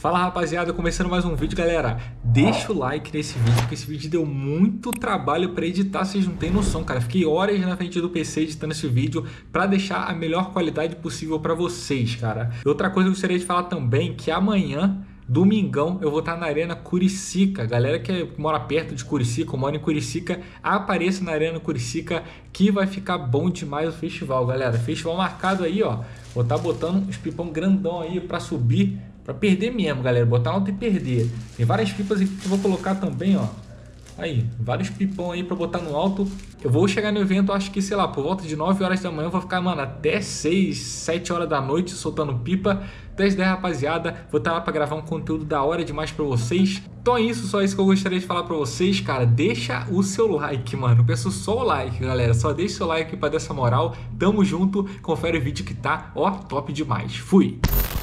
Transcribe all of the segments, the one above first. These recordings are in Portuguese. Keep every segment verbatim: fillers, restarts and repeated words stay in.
Fala rapaziada, começando mais um vídeo, galera. Deixa o like nesse vídeo, porque esse vídeo deu muito trabalho para editar, vocês não tem noção, cara. Fiquei horas na frente do P C editando esse vídeo para deixar a melhor qualidade possível para vocês, cara. E outra coisa que eu gostaria de falar também, que amanhã, domingão, eu vou estar na Arena Curicica. Galera que mora perto de Curicica, mora em Curicica, apareça na Arena Curicica, que vai ficar bom demais o festival, galera. Festival marcado aí, ó. Vou estar botando os pipão grandão aí para subir, para perder mesmo, galera. Botar alto e perder. Tem várias pipas aqui que eu vou colocar também, ó. Aí, vários pipão aí para botar no alto. Eu vou chegar no evento, acho que, sei lá, por volta de nove horas da manhã. Eu vou ficar, mano, até seis, sete horas da noite soltando pipa. Até as dez, rapaziada. Vou estar lá para gravar um conteúdo da hora demais para vocês. Então é isso, só isso que eu gostaria de falar para vocês, cara. Deixa o seu like, mano. Eu peço só o like, galera. Só deixa o seu like para dar essa moral. Tamo junto. Confere o vídeo que tá, ó, top demais. Fui!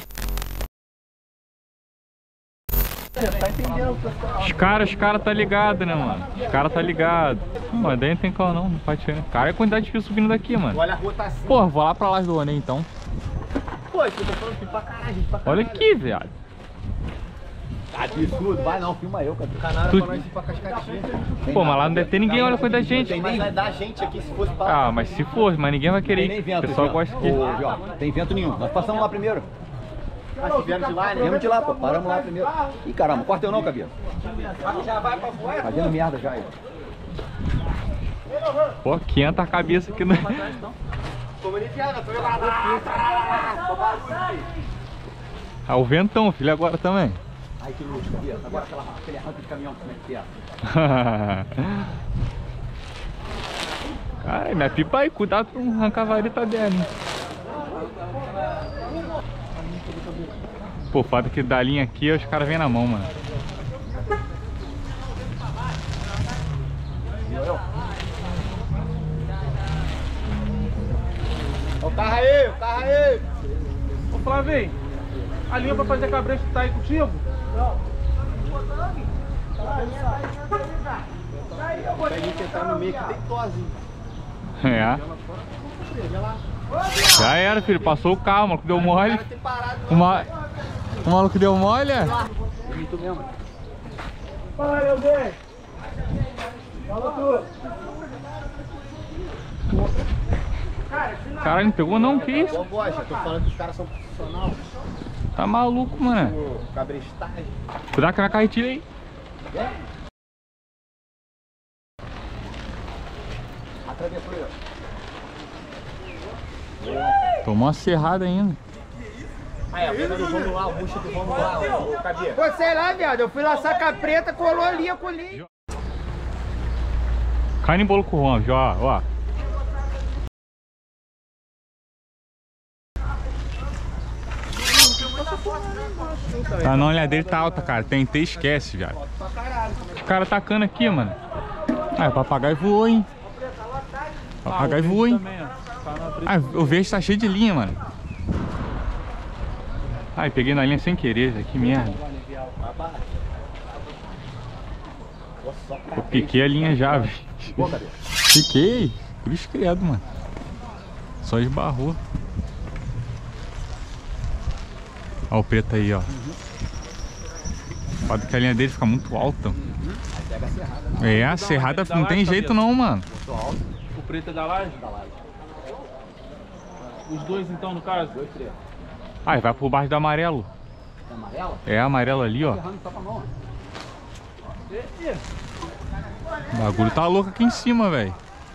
Os caras, os caras tá ligado, né, mano? Os caras tá ligado. Mas daí não tem como não, não pode ser. Cara, é a quantidade de fio subindo daqui, mano. Olha a rotação. Porra, vou lá pra lá do Onem então. Pô, eu tô falando aqui pra caralho, gente, pra caralho. Olha aqui, viado. Tá absurdo, vai não, filma eu, cara. Canara Tu... pra nós ir pra Cascatinha. Pô, mas lá não deve ter ninguém, olha a quantidade de gente. Mas vai dar gente aqui se fosse pra... Ah, mas se for, mas ninguém vai querer ir. O pessoal gosta aqui. Ô, tem vento nenhum, nós passamos lá primeiro. Ah, se vieram de lá, né? Viemos de lá, pô, paramos lá primeiro. Ih, caramba, corta eu não, cabelo. Já vai pra fora. Fazendo merda já aí. Pô, quenta a cabeça aqui no... Ah, o ventão, filho, agora também. Ai, que luxo, cabelo. Agora aquela, aquele arranque de caminhão, como é que é? Cara, minha pipa aí, cuidado pra não arrancar a vareta dela, hein? Pô, foda que da linha aqui os caras vêm na mão, mano. Ó o carro aí, o carro aí! Ô Flavinho, a linha pra fazer cabresto tá aí contigo? Não. Tem que entrar no meio que tem tozinho. É. Já era, filho. Passou o carro, o maluco deu mole. O, ma... o maluco deu mole, é? Muito mesmo. Fala aí, meu bem. Fala tudo. Caralho, não pegou não? Que isso? Ô, Bocha, tô falando que os caras são profissionais. Tá maluco, mano. Ô, cabrestagem. Cuidado com a carretilha aí. Atravessou aí, ó. Tomou uma serrada ainda. Aí, a venda do vamos lá, o bucho do vamos lá, ô cabelo. Pô, sei lá, viado. Eu fui lá saca preta, colou ali, eu colhi. Cai em bolo com o Juan, ó, ó. Tá na olhada dele tá alta, cara. Tentei, esquece, viado. Os caras tacando aqui, mano. Ah, o papagaio voou, hein? O papagaio voou, hein? Ah, o verde tá cheio de linha, mano. Ai, peguei na linha sem querer, que merda. Eu piquei a linha já, velho. Piquei. Cruz credo, mano. Só esbarrou. Olha o preto aí, ó. Pode que a linha dele fica muito alta. É, a serrada não tem jeito não, mano. O preto é da laje? Da laje. Os dois então, no caso? Dois pretos. Ah, vai por baixo do amarelo. É amarelo? É, amarelo ali, ó. O bagulho tá louco aqui em cima, velho.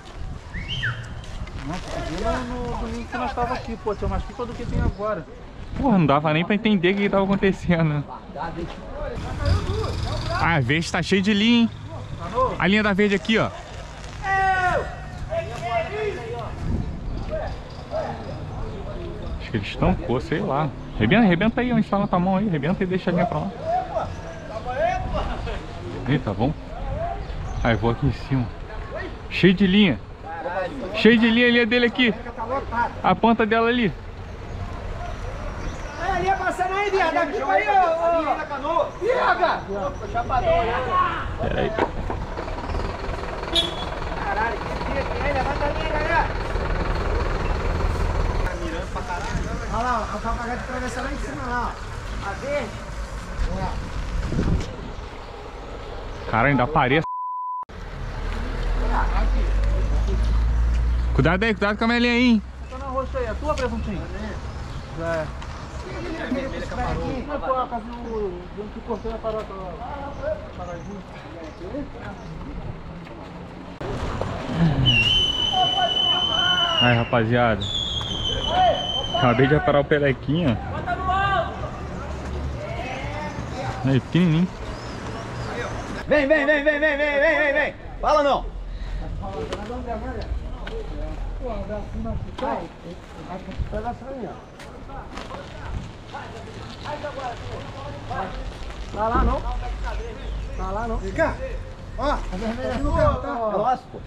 Nossa, no domingo que nós tava aqui, pô, tinha mais pipa do que tem agora. Porra, não dava nem pra entender o que tava acontecendo. Ah, a verde tá cheio de linha, hein? A linha da verde aqui, ó. Acho que ele estancou, sei lá. Rebenta, rebenta aí, onde tá na tua mão aí. Rebenta e deixa a linha pra lá. Ih, tá bom. Aí, vou aqui em cima. Cheio de linha. Cheio de linha, a linha dele aqui. A ponta dela ali. A linha passando aí, viado. Dá pipa aí, ô. Viaga! Pera aí. Caralho, que dia que é? Levanta a linha, galera. Mirando pra caralho. Olha lá, o papagaio de atravessar lá em cima lá, ó. A verde. Cara, ainda aparece. Cuidado aí, cuidado com a melinha aí, hein? Tá na roxa aí, é tua, presuntinho? Já é. Não, pô, a casa do... que cortei a parada lá. Paradinho. Aí, rapaziada. Acabei de reparar o pelequinho. Aí, pequenininho. Vem, vem, vem, vem, vem, vem, vem, vem, vem. Fala não. Tá lá não? Tá lá não? Vem cá. Ó, a vermelha aqui no carro, tá? É nosso, pô.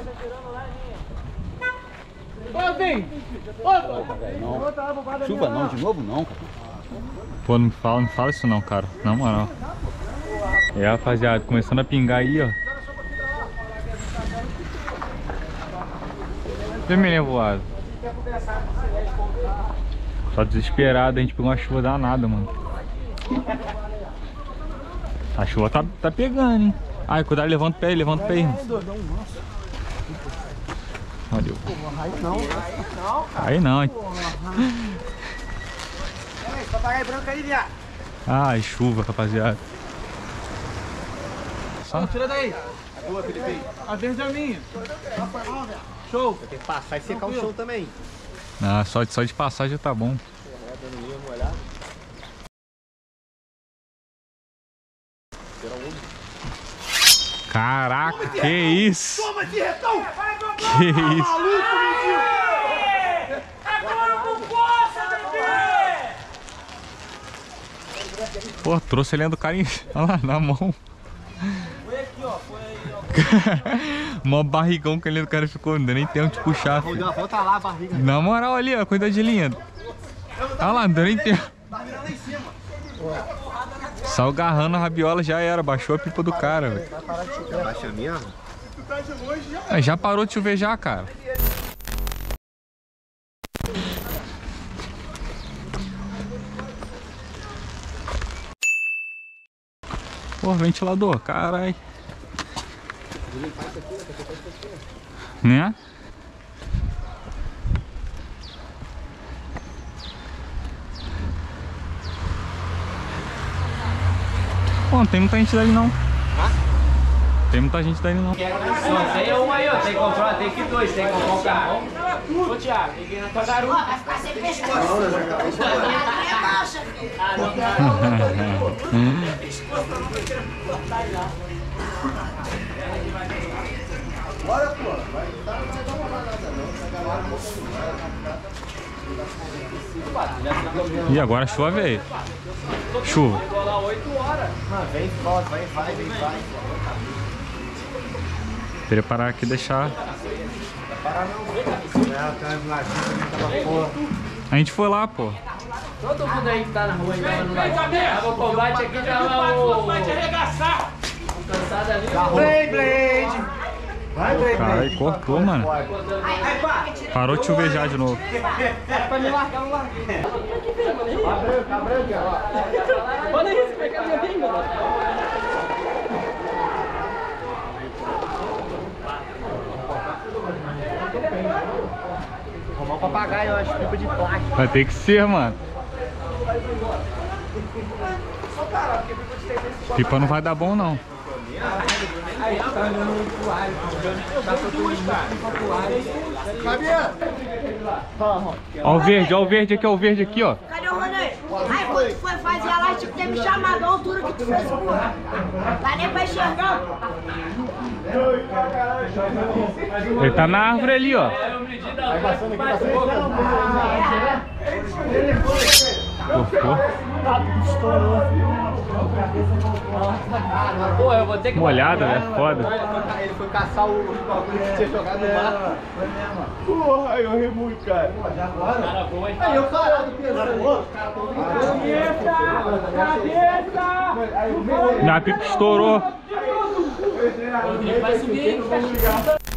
Ô, vem! Não. Chuva não, de novo não, cara. Pô, não me fala, não fala isso não, cara. Na moral. É, rapaziada, começando a pingar aí, ó. Vermelho voado. Só desesperado, a gente pegou uma chuva danada, mano. A chuva tá, tá pegando, hein? Ai, cuidado, levanta o pé aí, levanta o pé aí. Valeu. Aí não, hein? Papagaio branco aí, viado. Ai, chuva, rapaziada. Só... Tira daí. Boa, Felipe. A verde é minha. Show. Tem que passar e secar o chão também. Ah, só, só de passar já tá bom. Caraca, que isso? Toma esse retão! Que isso? Agora com força, bebê! Pô, trouxe ele do cara em... Olha lá, na mão. Foi aqui, ó. Foi aí, ó. Mó barrigão que ele do cara ficou, não deu nem tempo de puxar, filho. Deu uma volta lá, a barriga. Na moral ali, ó, cuida de linha. Olha lá, não deu nem tempo. Tá virando lá em cima. Só agarrando a rabiola já era, baixou a pipa do cara, velho. Baixa mesmo? Ah, já parou de chover já, cara. Pô, ventilador, carai. Né? Pô, não tem muita gente dali não. Tem muita gente dali não. Só tem um aí, ó. Tem que comprar, tem que dois. Tem que comprar um carrão. Ô, Thiago, tem que ir na tua garupa. Vai ficar sem pescoço. É baixa, filho. Ah, não, Bora, pô. Vai dar uma balada não. E agora a chuva veio. Chuva. chegou lá oito horas. Mano, vem, volta, vai, vai, vem, vai. Preparar aqui e deixar. A gente foi lá, pô. Todo mundo aí que tá na rua aí tava no lado. Tava o combate aqui, tava o... Vai te arregaçar. O cansado ali. Blade, Blade. Vai, Blade. Caralho, cortou, mano. Parou de chuvejar de novo. Pra me largar, não larguei. A branca, a branca, ó. Olha isso, pega a minha binga, mano. Arrumar um papagaio, eu acho, pipa de plástico. Vai ter que ser, mano. Pipa não vai dar bom, não. Ó o verde, ó o verde aqui, ó o verde aqui, ó. Cadê o Ronei? Aí quando tu foi fazer a live, tinha que ter me chamado a altura que tu fez, porra. Vai nem pra enxergar. Ele tá na árvore ali, ó. Vai passando aqui, passando Cortou. Pô, eu vou ter que... Molhada, né? Foda. Ele foi caçar o bagulho que tinha jogado no mar. Porra, eu ri muito, cara. Cara, boa, hein? Aí eu caralho, pensando. Minha pipa estourou. Vai subir, hein?